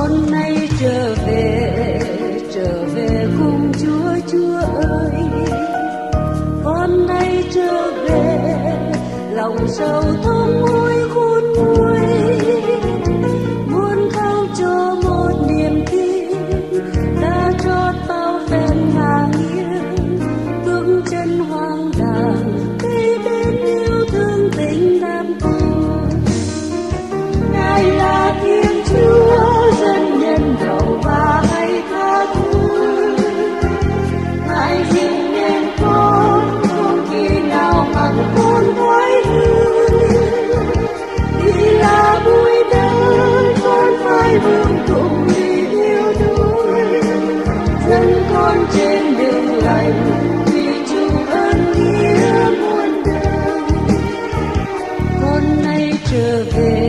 Con nay trở về cùng Chúa, Chúa ơi. Con nay trở về, lòng sầu thống hối khôn nguôi, muốn khao cho một niềm tin đã trót bao phen ngả nghiêng, bước chân hoang đàng đi đến yêu thương tình đam tình. Ngài là Thiên Chúa dân nhân hậu và hay tha thứ, Ngài dịu nên con không khi nào mặn con thoái hư. Vì là bụi đất con phải vương cùng vì yêu đuổi, dẫn con trên đường lành vì chung ơn nghĩa muôn đời. Con nay trở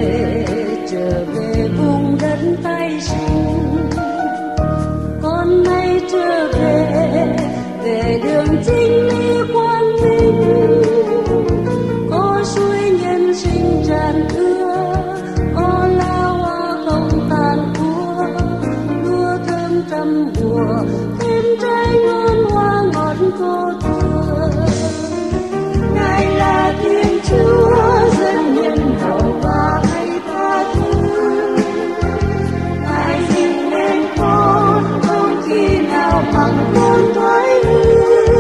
về vùng đất tái sinh. Con nay trở về đường chính lý quang minh. Có suối nhân sinh tràn ưa, có lá hoa không tàn úa, lúa thơm trăm mùa, thêm trái ngon hoa ngọt cô thừa. Ngài là Thiên Chúa dân nhân hậu và hay tha thứ, Ngài dịu nên con không khi nào mặn con thoái hư.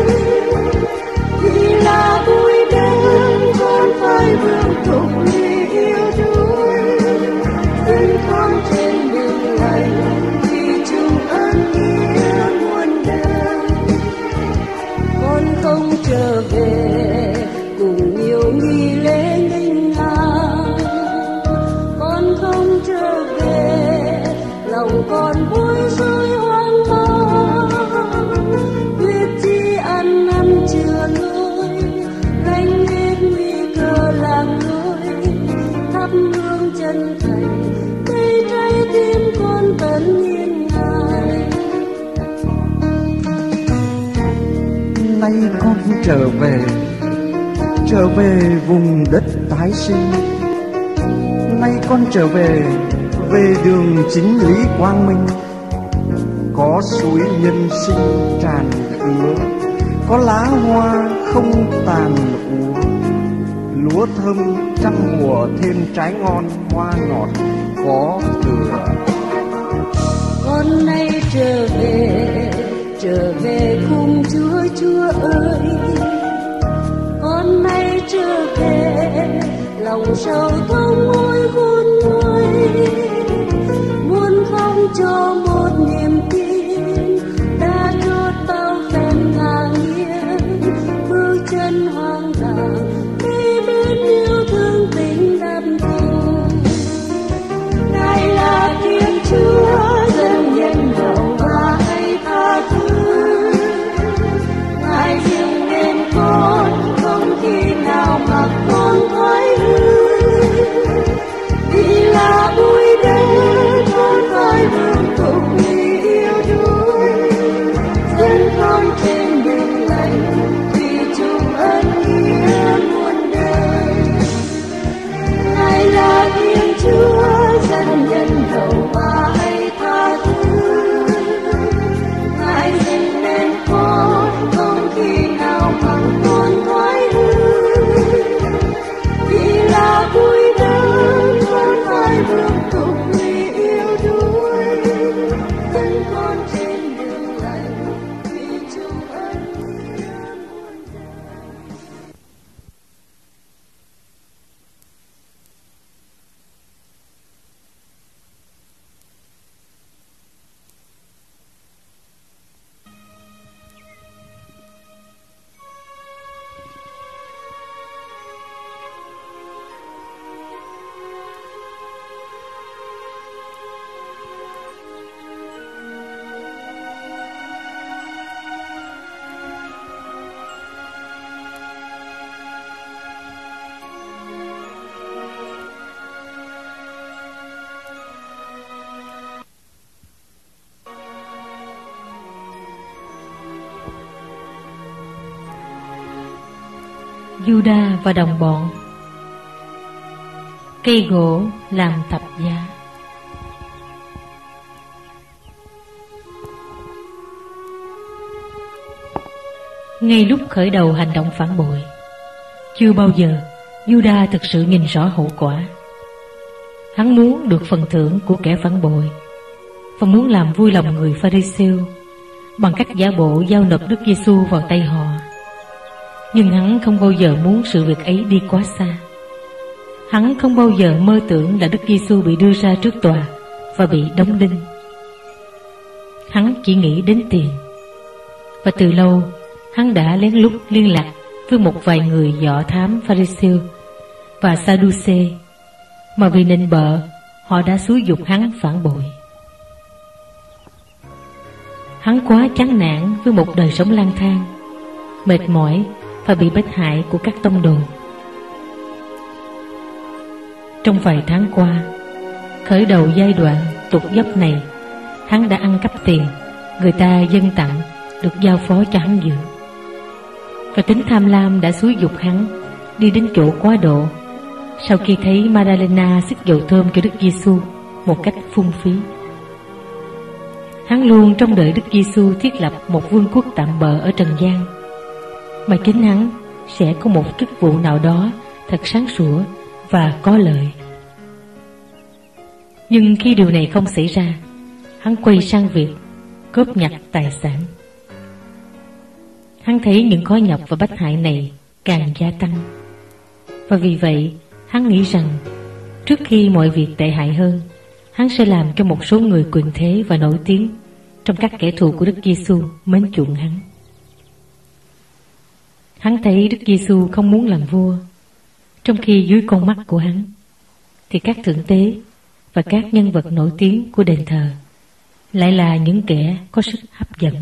Vì là bụi đất con phải vương cùng vì yêu đuổi, dẫn con trên đường lành vì chung ơn nghĩa muôn đời. Con không trở về cùng nhiều nghi lễ nghênh ngang, con không trở về lòng con bối rối hoang mang. Biết chi ăn năn chưa lối, gánh hết nguy cơ lạc lối, thắp hương chân thành cây trái tim con tận nhiên Ngài. Nay con trở về vùng đất tái sinh. Nay con trở về đường chính lý quang minh. Có suối nhân sinh tràn ứa, có lá hoa không tàn úa, lúa thơm trăm mùa, thêm trái ngon hoa ngọt có thừa. Con nay trở về cùng Chúa, Chúa ơi. Con nay trở về lòng sầu thống hối khôn nguôi, muốn không cho một niềm tin đã trót bao phen ngả nghiêng, bước chân hoang đàng đi đến yêu thương tình đam tình. Ngài là Thiên Chúa dân nhân hậu và hay tha thứ, Ngài dịu nên con không khi nào mặc con thoái hư. Vì là bụi đất con phải vương cùng vì yêu đuổi, dẫn con trên đường lành vì chung ơn nghĩa muôn đời. Ngài là Thiên Chúa dân nhân hậu và hay tha thứ, Ngài dịu nên con không khi nào mặn con thoái hư. Vì là bụi đất con phải vương cùng vì yêu đuổi, dẫn con trên đường lành vì chung ơn nghĩa muôn đời. Juda và đồng bọn. Cây gỗ làm thập giá. Ngay lúc khởi đầu hành động phản bội, chưa bao giờ Judas thực sự nhìn rõ hậu quả. Hắn muốn được phần thưởng của kẻ phản bội và muốn làm vui lòng người Pha-ri-siêu bằng cách giả bộ giao nộp Đức Giêsu vào tay họ. Nhưng hắn không bao giờ muốn sự việc ấy đi quá xa. Hắn không bao giờ mơ tưởng là Đức Giêsu bị đưa ra trước tòa và bị đóng đinh. Hắn chỉ nghĩ đến tiền. Và từ lâu hắn đã lén lút liên lạc với một vài người dọ thám Pha-ri-siêu và Sa-đu-xê, mà vì nịnh bợ họ đã xúi giục hắn phản bội. Hắn quá chán nản với một đời sống lang thang, mệt mỏi và bị bách hại của các tông đồ. Trong vài tháng qua, khởi đầu giai đoạn tụt dốc này, hắn đã ăn cắp tiền người ta dâng tặng được giao phó cho hắn giữ. Và tính tham lam đã xúi giục hắn đi đến chỗ quá độ sau khi thấy Madalena xức dầu thơm cho Đức Giêsu một cách phung phí. Hắn luôn trông đợi Đức Giêsu thiết lập một vương quốc tạm bợ ở trần gian, mà chính hắn sẽ có một chức vụ nào đó thật sáng sủa và có lợi. Nhưng khi điều này không xảy ra, hắn quay sang việc cướp nhặt tài sản. Hắn thấy những khó nhọc và bách hại này càng gia tăng, và vì vậy hắn nghĩ rằng trước khi mọi việc tệ hại hơn, hắn sẽ làm cho một số người quyền thế và nổi tiếng trong các kẻ thù của Đức Giêsu mến chuộng hắn. Hắn thấy Đức Giêsu không muốn làm vua, trong khi dưới con mắt của hắn thì các thượng tế và các nhân vật nổi tiếng của đền thờ lại là những kẻ có sức hấp dẫn.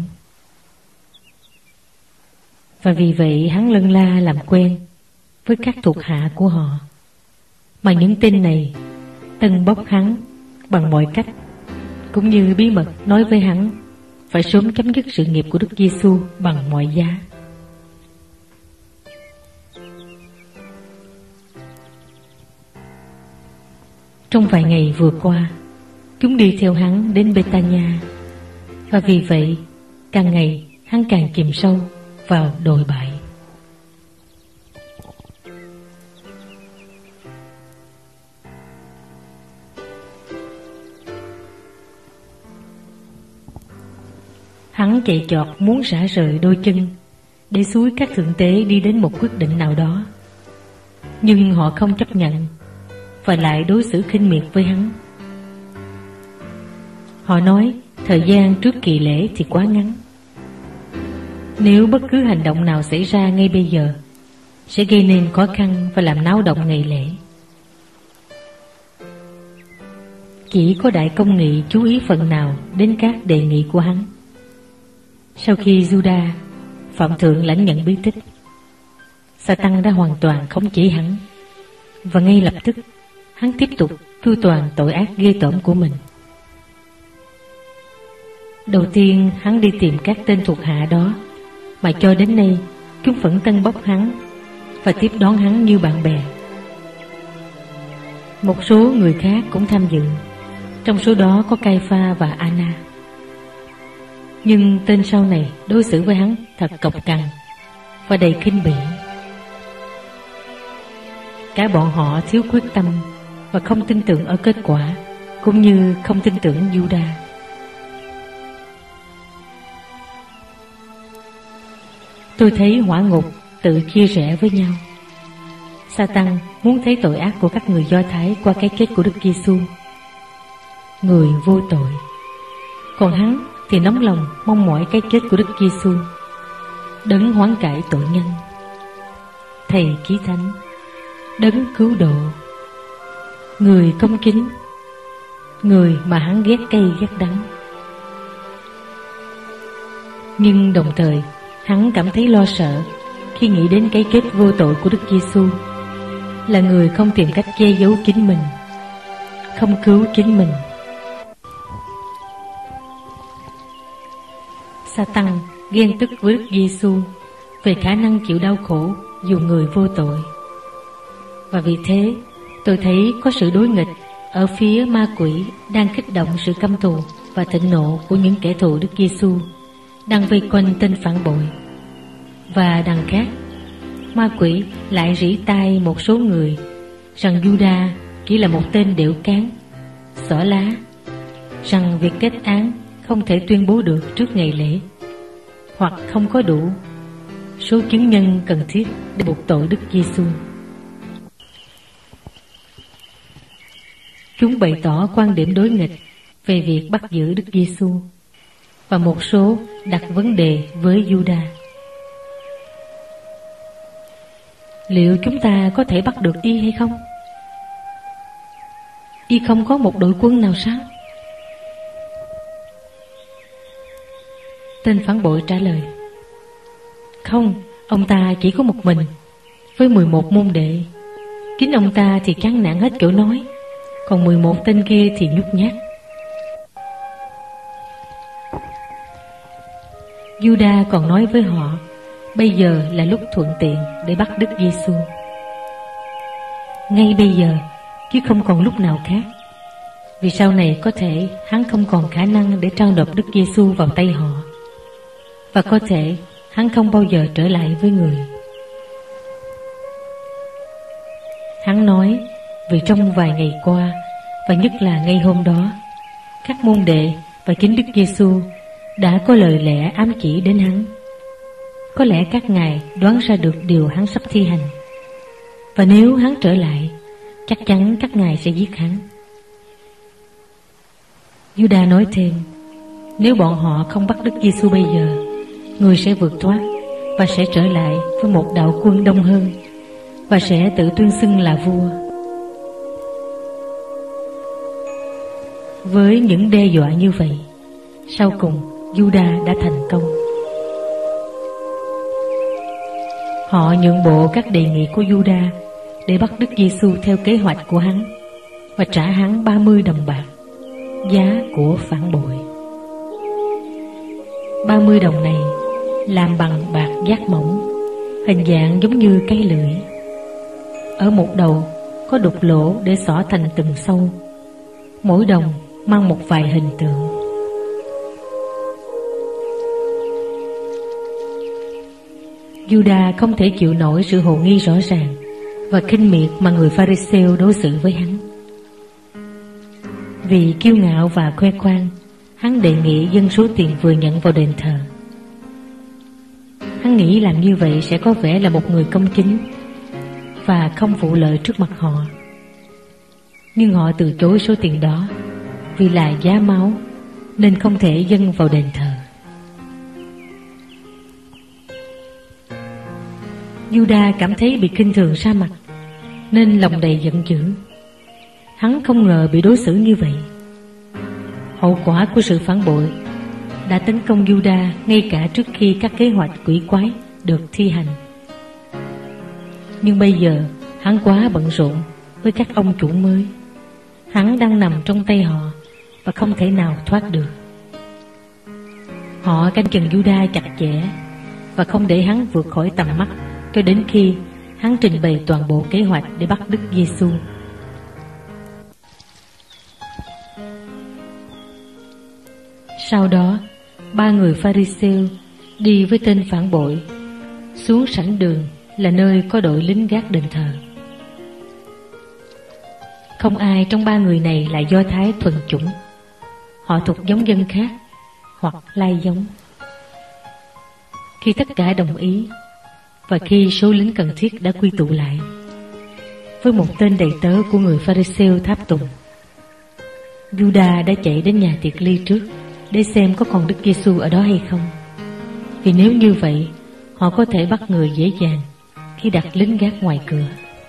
Và vì vậy hắn lân la làm quen với các thuộc hạ của họ, mà những tên này tâng bốc hắn bằng mọi cách, cũng như bí mật nói với hắn phải sớm chấm dứt sự nghiệp của Đức Giêsu bằng mọi giá. Trong vài ngày vừa qua, chúng đi theo hắn đến Bê-ta-nha, và vì vậy càng ngày hắn càng chìm sâu vào đồi bại. Hắn chạy chọt muốn xả rời đôi chân để xúi các thượng tế đi đến một quyết định nào đó, nhưng họ không chấp nhận và lại đối xử khinh miệt với hắn. Họ nói thời gian trước kỳ lễ thì quá ngắn. Nếu bất cứ hành động nào xảy ra ngay bây giờ sẽ gây nên khó khăn và làm náo động ngày lễ. Chỉ có Đại Công Nghị chú ý phần nào đến các đề nghị của hắn. Sau khi Judas phạm thượng lãnh nhận bí tích, Sa-tăng đã hoàn toàn khống chế hắn, và ngay lập tức hắn tiếp tục chu toàn tội ác ghê tởm của mình. Đầu tiên hắn đi tìm các tên thuộc hạ đó, mà cho đến nay chúng vẫn tâng bốc hắn và tiếp đón hắn như bạn bè. Một số người khác cũng tham dự, trong số đó có Cai-pha và Anna. Nhưng tên sau này đối xử với hắn thật cộc cằn và đầy khinh bỉ. Cả bọn họ thiếu quyết tâm và không tin tưởng ở kết quả, cũng như không tin tưởng Judas. Tôi thấy hỏa ngục tự chia rẽ với nhau. Sa-tăng muốn thấy tội ác của các người Do Thái qua cái chết của Đức Giêsu, người vô tội, còn hắn thì nóng lòng mong mỏi cái chết của Đức Giêsu, đấng hoán cải tội nhân, thầy chí thánh, đấng cứu độ, người công chính, người mà hắn ghét cay ghét đắng. Nhưng đồng thời hắn cảm thấy lo sợ khi nghĩ đến cái kết vô tội của Đức Giêsu, là người không tìm cách che giấu chính mình, không cứu chính mình. Sa-tăng ghen tức với Đức Giêsu về khả năng chịu đau khổ dù người vô tội, và vì thế tôi thấy có sự đối nghịch ở phía ma quỷ đang kích động sự căm thù và thịnh nộ của những kẻ thù Đức Giêsu đang vây quanh tên phản bội, Và đằng khác, ma quỷ lại rỉ tai một số người rằng Juda chỉ là một tên đểu cán, xỏ lá, rằng việc kết án không thể tuyên bố được trước ngày lễ, hoặc không có đủ số chứng nhân cần thiết để buộc tội Đức Giêsu. Chúng bày tỏ quan điểm đối nghịch về việc bắt giữ Đức Giêsu, và một số đặt vấn đề với Juda. Liệu chúng ta có thể bắt được y hay không? Y không có một đội quân nào sao? Tên phản bội trả lời: Không, ông ta chỉ có một mình, với 11 môn đệ. Chính ông ta thì chán nản hết kiểu nói, còn 11 tên kia thì nhút nhát. Juda còn nói với họ, bây giờ là lúc thuận tiện để bắt Đức Giêsu. Ngay bây giờ, chứ không còn lúc nào khác. Vì sau này có thể hắn không còn khả năng để trao nộp Đức Giêsu vào tay họ, và có thể hắn không bao giờ trở lại với người. Hắn nói vì trong vài ngày qua, và nhất là ngay hôm đó, các môn đệ và chính Đức Giêsu đã có lời lẽ ám chỉ đến hắn. Có lẽ các ngài đoán ra được điều hắn sắp thi hành, và nếu hắn trở lại, chắc chắn các ngài sẽ giết hắn. Juda nói thêm, nếu bọn họ không bắt Đức Giêsu bây giờ, người sẽ vượt thoát và sẽ trở lại với một đạo quân đông hơn, và sẽ tự tuyên xưng là vua. Với những đe dọa như vậy, sau cùng Juda đã thành công. Họ nhượng bộ các đề nghị của Juda để bắt Đức Giêsu theo kế hoạch của hắn, và trả hắn 30 đồng bạc, giá của phản bội. 30 đồng này làm bằng bạc giác mỏng, hình dạng giống như cây lưỡi. Ở một đầu có đục lỗ để xỏ thành từng sâu, mỗi đồng mang một vài hình tượng. Juda không thể chịu nổi sự hồ nghi rõ ràng và khinh miệt mà người Pha-ri-sêu đối xử với hắn. Vì kiêu ngạo và khoe khoang, hắn đề nghị dâng số tiền vừa nhận vào đền thờ. Hắn nghĩ làm như vậy sẽ có vẻ là một người công chính và không vụ lợi trước mặt họ. Nhưng họ từ chối số tiền đó vì là giá máu, nên không thể dâng vào đền thờ. Juda cảm thấy bị khinh thường ra mặt, nên lòng đầy giận dữ. Hắn không ngờ bị đối xử như vậy. Hậu quả của sự phản bội đã tấn công Juda ngay cả trước khi các kế hoạch quỷ quái được thi hành. Nhưng bây giờ hắn quá bận rộn với các ông chủ mới. Hắn đang nằm trong tay họ và không thể nào thoát được. Họ canh chừng Juda chặt chẽ và không để hắn vượt khỏi tầm mắt cho đến khi hắn trình bày toàn bộ kế hoạch để bắt Đức Giêsu. Sau đó, 3 người Pha-ri-sêu đi với tên phản bội xuống sảnh đường là nơi có đội lính gác đền thờ. Không ai trong 3 người này là Do Thái thuần chủng. Họ thuộc giống dân khác hoặc lai giống. Khi tất cả đồng ý và khi số lính cần thiết đã quy tụ lại, với một tên đầy tớ của người Pha-ri-sêu tháp tùng, Juda đã chạy đến nhà tiệc ly trước để xem có còn Đức Giêsu ở đó hay không. Vì nếu như vậy, họ có thể bắt người dễ dàng khi đặt lính gác ngoài cửa.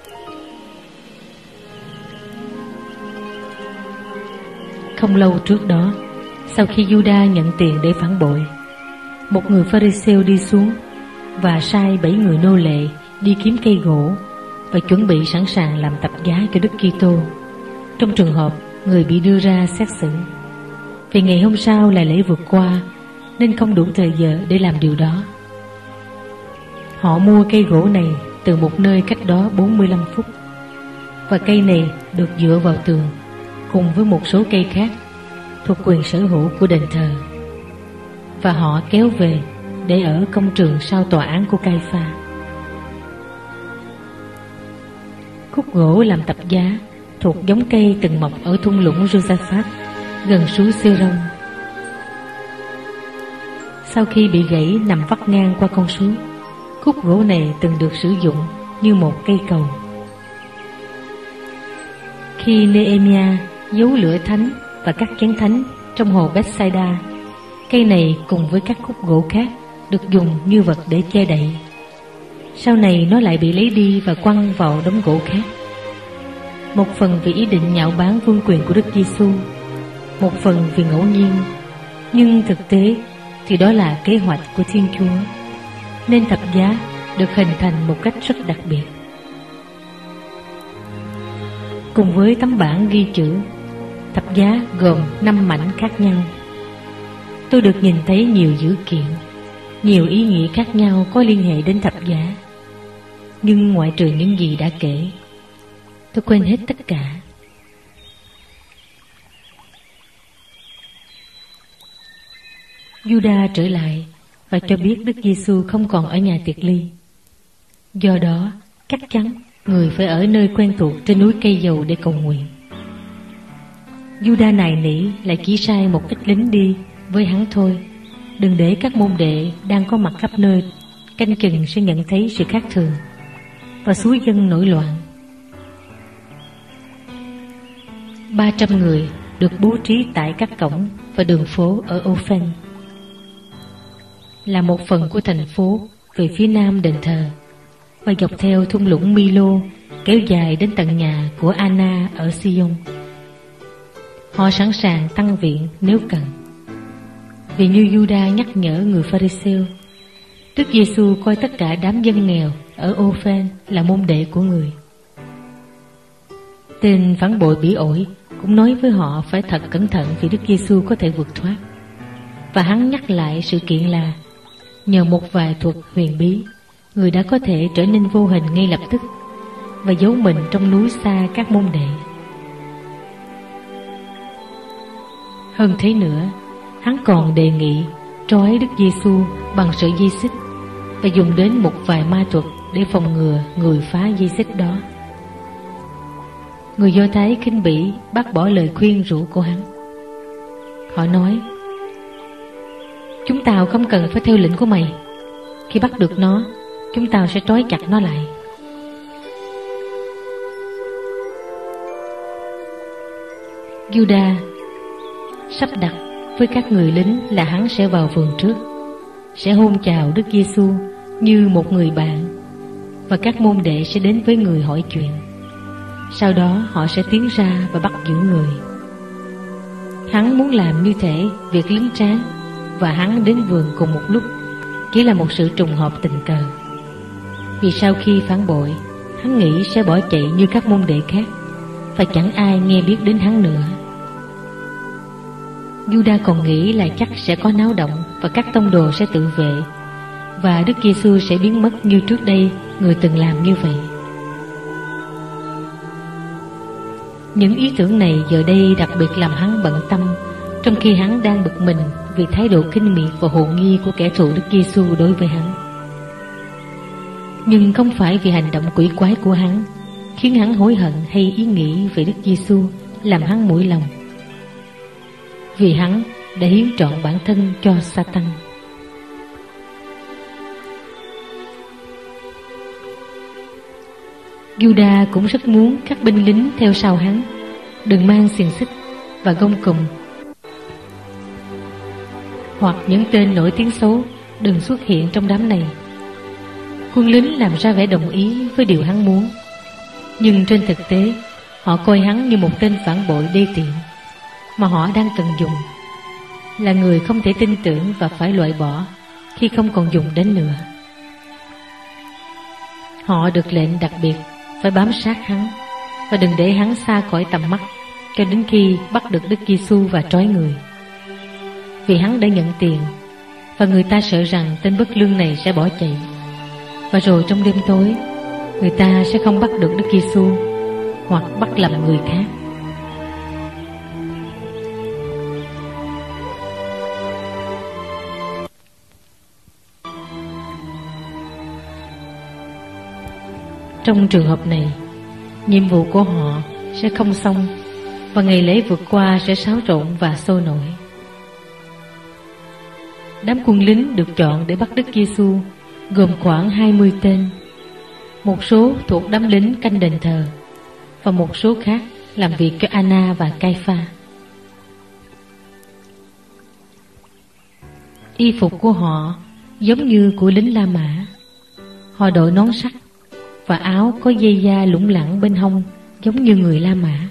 Không lâu trước đó, sau khi Juda nhận tiền để phản bội, một người Pha-ri-sêu đi xuống và sai 7 người nô lệ đi kiếm cây gỗ và chuẩn bị sẵn sàng làm tập giá cho Đức Kitô trong trường hợp người bị đưa ra xét xử. Vì ngày hôm sau là lễ vượt qua, nên không đủ thời giờ để làm điều đó. Họ mua cây gỗ này từ một nơi cách đó 45 phút, và cây này được dựa vào tường cùng với một số cây khác thuộc quyền sở hữu của đền thờ. Và họ kéo về để ở công trường sau tòa án của Cai-pha. Khúc gỗ làm tập giá thuộc giống cây từng mọc ở thung lũng Josaphat gần suối Sê-rông. Sau khi bị gãy nằm vắt ngang qua con suối, khúc gỗ này từng được sử dụng như một cây cầu. Khi Nehemiah giấu lửa thánh và các chén thánh trong hồ Bethsaida, cây này cùng với các khúc gỗ khác được dùng như vật để che đậy. Sau này nó lại bị lấy đi và quăng vào đống gỗ khác. Một phần vì ý định nhạo báng vương quyền của Đức Giêsu, một phần vì ngẫu nhiên, nhưng thực tế thì đó là kế hoạch của Thiên Chúa, nên thập giá được hình thành một cách rất đặc biệt. Cùng với tấm bảng ghi chữ, thập giá gồm 5 mảnh khác nhau. Tôi được nhìn thấy nhiều dữ kiện, nhiều ý nghĩa khác nhau có liên hệ đến thập giá. Nhưng ngoại trừ những gì đã kể, tôi quên hết tất cả. Juda trở lại và cho biết Đức Giêsu không còn ở nhà tiệc ly. Do đó, chắc chắn người phải ở nơi quen thuộc trên núi cây dầu để cầu nguyện. Juda nài nỉ lại chỉ sai một ít lính đi với hắn thôi, đừng để các môn đệ đang có mặt khắp nơi canh chừng sẽ nhận thấy sự khác thường và xúi dân nổi loạn. 300 người được bố trí tại các cổng và đường phố ở Ophel, là một phần của thành phố về phía nam đền thờ, và dọc theo thung lũng Milo kéo dài đến tận nhà của Anna ở Sion. Họ sẵn sàng tăng viện nếu cần. Vì như Juda nhắc nhở người Pha-ri-sêu, Đức Giêsu coi tất cả đám dân nghèo ở Ophel là môn đệ của người. Tên phản bội bỉ ổi cũng nói với họ phải thật cẩn thận vì Đức Giêsu có thể vượt thoát. Và hắn nhắc lại sự kiện là nhờ một vài thuật huyền bí, người đã có thể trở nên vô hình ngay lập tức và giấu mình trong núi xa các môn đệ. Hơn thế nữa, hắn còn đề nghị trói Đức Giêsu bằng sợi dây xích và dùng đến một vài ma thuật để phòng ngừa người phá dây xích đó. Người Do Thái khinh bỉ bác bỏ lời khuyên rủ của hắn. Họ nói: "Chúng tao không cần phải theo lệnh của mày. Khi bắt được nó, chúng tao sẽ trói chặt nó lại." Juda sắp đặt với các người lính là hắn sẽ vào vườn trước, sẽ hôn chào Đức Giêsu như một người bạn, và các môn đệ sẽ đến với người hỏi chuyện. Sau đó họ sẽ tiến ra và bắt giữ người. Hắn muốn làm như thể việc lính tráng và hắn đến vườn cùng một lúc chỉ là một sự trùng hợp tình cờ. Vì sau khi phản bội, hắn nghĩ sẽ bỏ chạy như các môn đệ khác và chẳng ai nghe biết đến hắn nữa. Juda còn nghĩ là chắc sẽ có náo động và các tông đồ sẽ tự vệ, và Đức Giêsu sẽ biến mất như trước đây người từng làm như vậy. Những ý tưởng này giờ đây đặc biệt làm hắn bận tâm, trong khi hắn đang bực mình vì thái độ khinh miệt và hồ nghi của kẻ thù Đức Giêsu đối với hắn. Nhưng không phải vì hành động quỷ quái của hắn khiến hắn hối hận hay ý nghĩ về Đức Giêsu làm hắn mũi lòng, vì hắn đã hiến trọn bản thân cho Satan. Juda cũng rất muốn các binh lính theo sau hắn đừng mang xiềng xích và gông cùm, hoặc những tên nổi tiếng xấu đừng xuất hiện trong đám này. Quân lính làm ra vẻ đồng ý với điều hắn muốn, nhưng trên thực tế họ coi hắn như một tên phản bội đê tiện mà họ đang cần dùng, là người không thể tin tưởng và phải loại bỏ khi không còn dùng đến nữa. Họ được lệnh đặc biệt phải bám sát hắn và đừng để hắn xa khỏi tầm mắt cho đến khi bắt được Đức Giêsu và trói người. Vì hắn đã nhận tiền và người ta sợ rằng tên bất lương này sẽ bỏ chạy, và rồi trong đêm tối người ta sẽ không bắt được Đức Giêsu hoặc bắt lầm người khác. Trong trường hợp này, nhiệm vụ của họ sẽ không xong và ngày lễ vượt qua sẽ xáo trộn và sôi nổi. Đám quân lính được chọn để bắt Đức Giêsu gồm khoảng 20 tên. Một số thuộc đám lính canh đền thờ và một số khác làm việc cho Anna và Cai-pha. Y phục của họ giống như của lính La Mã. Họ đội nón sắt và áo có dây da lủng lẳng bên hông giống như người La Mã.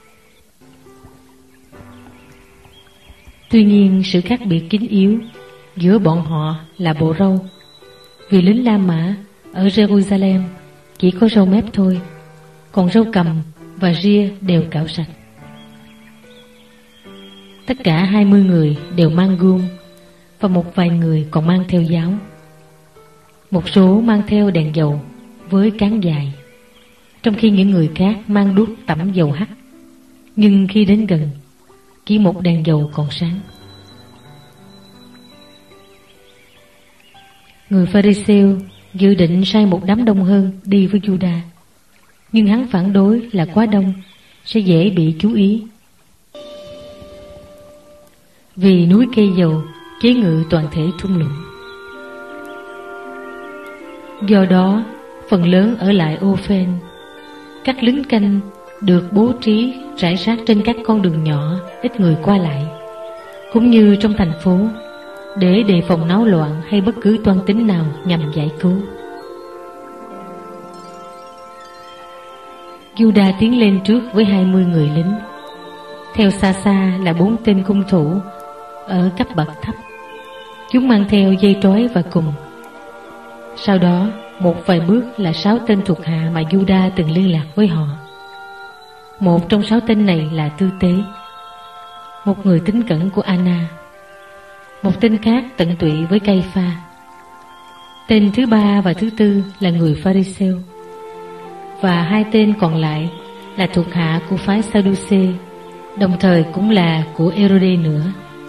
Tuy nhiên, sự khác biệt chính yếu giữa bọn họ là bộ râu, vì lính La Mã ở Jerusalem chỉ có râu mép thôi, còn râu cầm và ria đều cạo sạch. Tất cả 20 người đều mang gươm và một vài người còn mang theo giáo. Một số mang theo đèn dầu với cán dài, trong khi những người khác mang đuốc tẩm dầu hắt. Nhưng khi đến gần, chỉ một đèn dầu còn sáng. Người Pha-ri-sêu dự định sai một đám đông hơn đi với Giu-đa, nhưng hắn phản đối là quá đông sẽ dễ bị chú ý, vì núi cây dầu chế ngự toàn thể thung lũng. Do đó, phần lớn ở lại Ô-phên. Các lính canh được bố trí rải rác trên các con đường nhỏ ít người qua lại, cũng như trong thành phố, để đề phòng náo loạn hay bất cứ toan tính nào nhằm giải cứu. Giu-đa tiến lên trước với 20 người lính. Theo xa xa là 4 tên cung thủ ở cấp bậc thấp. Chúng mang theo dây trói và cùn. Sau đó, một vài bước là 6 tên thuộc hạ mà Giu-đa từng liên lạc với họ. Một trong 6 tên này là Tư Tế, một người tín cẩn của Anna. Một tên khác tận tụy với Cai-pha. Tên thứ 3 và thứ 4 là người Pha-ri-sêu, và 2 tên còn lại là thuộc hạ của phái Sa-đu-xê, đồng thời cũng là của Ê-rô-đê nữa.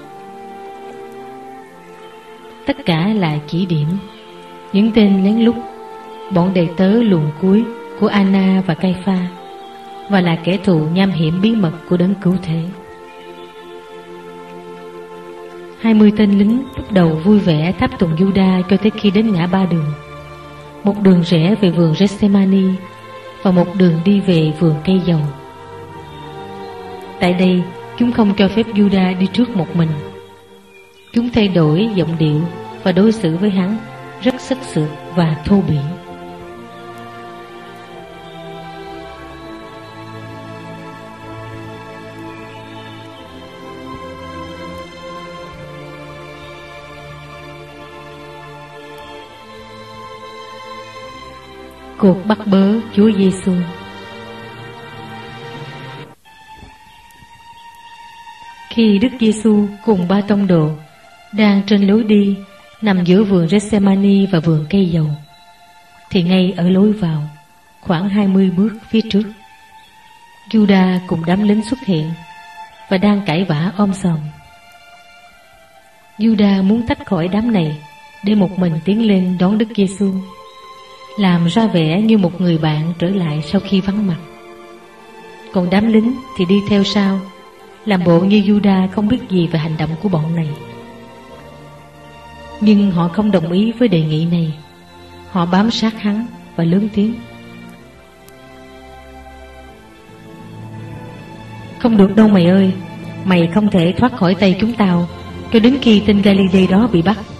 Tất cả là chỉ điểm, những tên lén lút, bọn đầy tớ luồn cuối của Anna và Cai-pha, và là kẻ thù nham hiểm bí mật của đấng cứu thế. 20 tên lính lúc đầu vui vẻ tháp tùng Giu-đa cho tới khi đến ngã ba đường, một đường rẽ về vườn Gethsemani và một đường đi về vườn cây dầu. Tại đây, chúng không cho phép Giu-đa đi trước một mình. Chúng thay đổi giọng điệu và đối xử với hắn rất sức sượt và thô bỉ. Cuộc bắt bớ Chúa Giêsu. Khi Đức Giêsu cùng 3 tông đồ đang trên lối đi nằm giữa vườn Gethsemani và vườn cây dầu, thì ngay ở lối vào, khoảng 20 bước phía trước, Giu-đa cùng đám lính xuất hiện và đang cãi vã om sòm. Giu-đa muốn tách khỏi đám này để một mình tiến lên đón Đức Giêsu, làm ra vẻ như một người bạn trở lại sau khi vắng mặt. Còn đám lính thì đi theo sau, làm bộ như Giu-đa không biết gì về hành động của bọn này. Nhưng họ không đồng ý với đề nghị này. Họ bám sát hắn và lớn tiếng: "Không được đâu mày ơi, mày không thể thoát khỏi tay chúng tao cho đến khi tên Galilê đó bị bắt."